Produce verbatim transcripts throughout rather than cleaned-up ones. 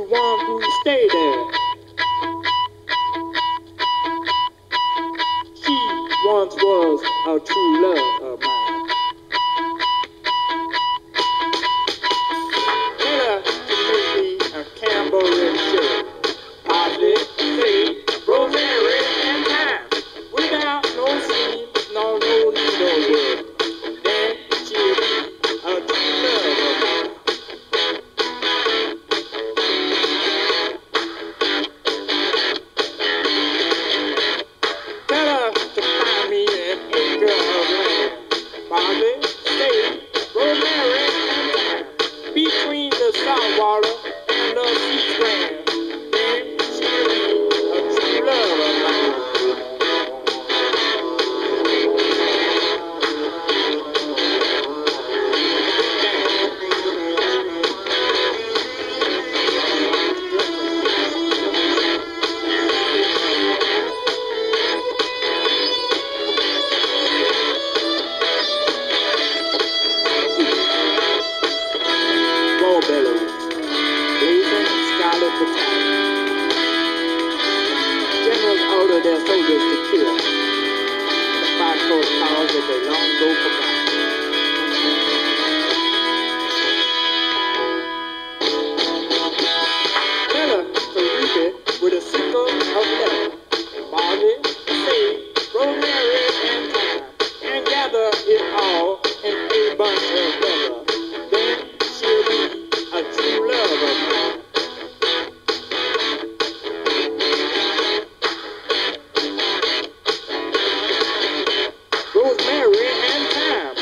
one who stayed there. She once was a true love of mine. Tell her to make me a Camberry shirt. Parsley, sage, rosemary, and thyme. Without no seam, no, no need of wood. Then she'll be a true love of mine. Tell her to find me an acre of land. Parsley, sage, rosemary, and thyme. Between the salt water and the sea strand. Then she'll be a true love of mine. War bellows, blazing scarlet battalion. Generals order their soldiers to kill. The fight for the cause that they long ago forgot. Tell her to reap it with a sickle of leather. Barley, sage, rosemary, and thyme. And gather it all in a bunch of feather. Then she'll be a true love of mine. Rosemary and thyme.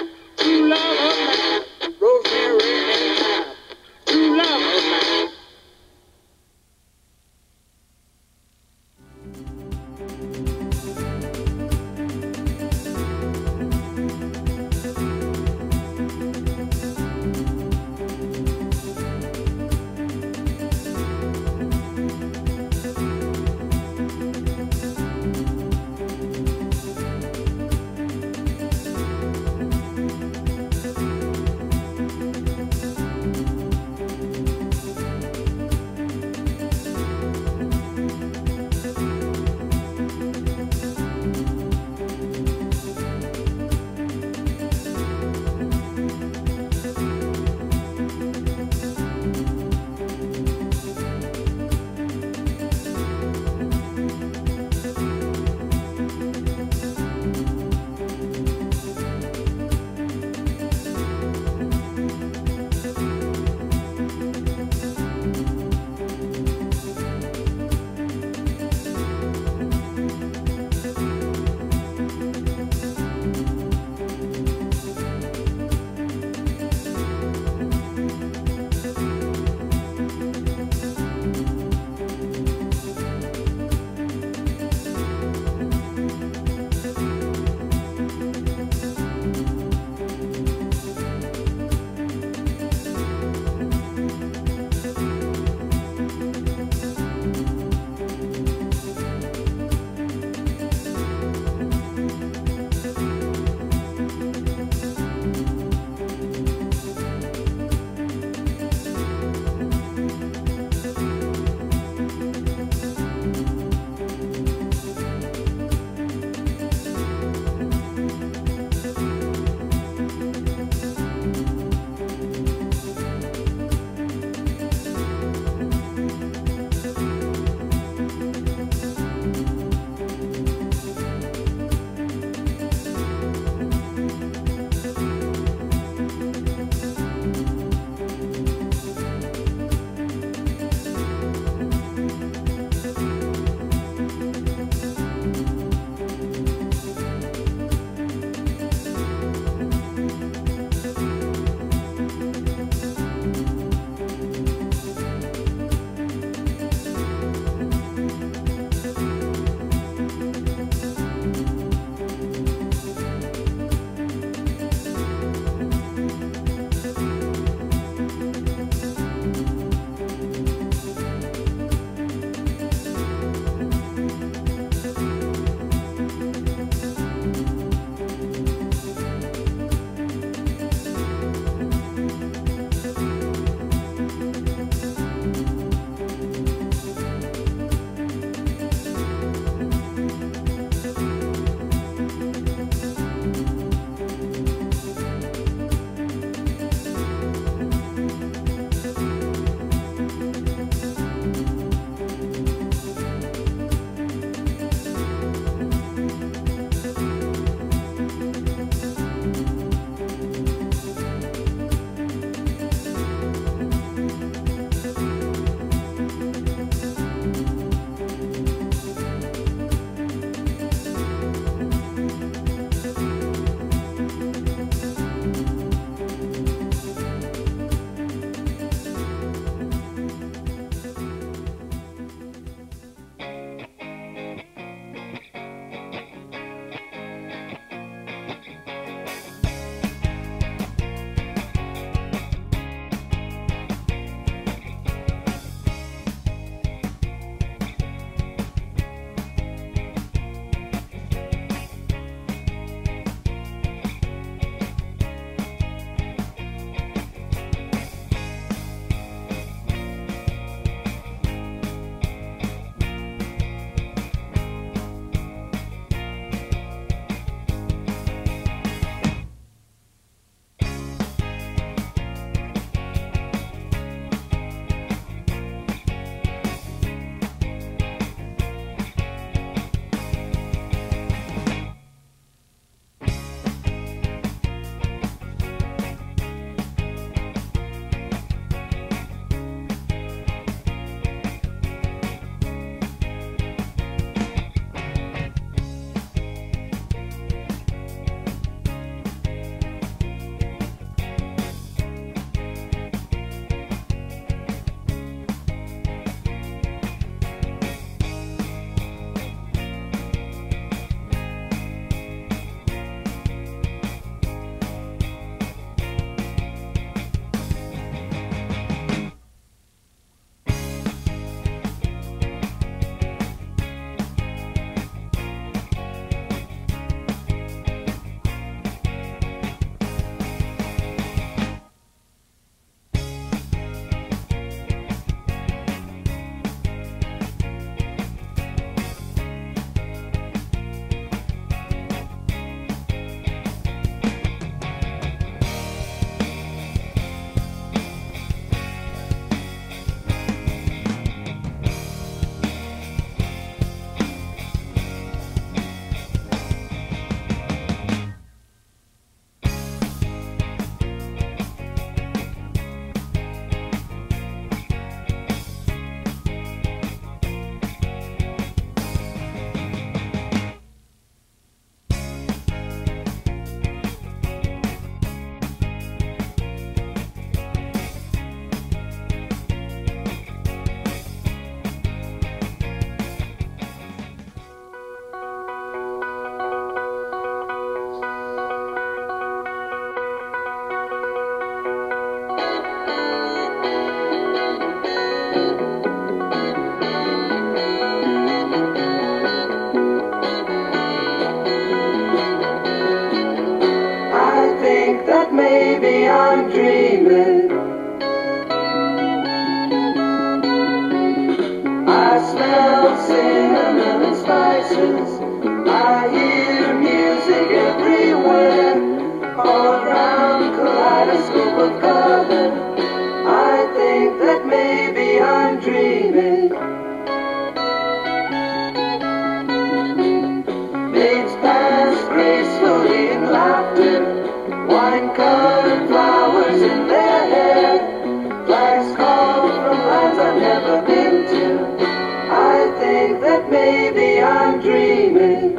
voices. I hear music everywhere, all around, kaleidoscope of color. I think that maybe I'm dreaming. Maids pass gracefully in laughter, wine-colored flowers in their hair. Flags call from lands I've never been to. I think that maybe I'm dreaming.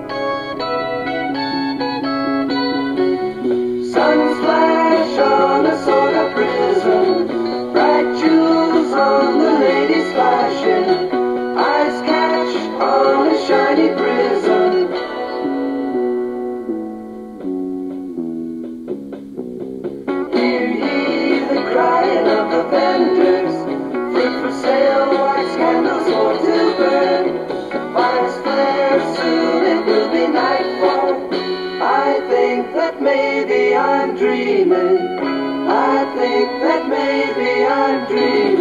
Suns flash on a sort of prism, bright jewels on the ladies flashing, eyes catch on a shiny prism. Hear ye the crying of the vendors, fruit for sale, wax candles for to burn. Fires flare, soon it will be nightfall. I think that maybe I'm dreaming. I think that maybe I'm dreaming.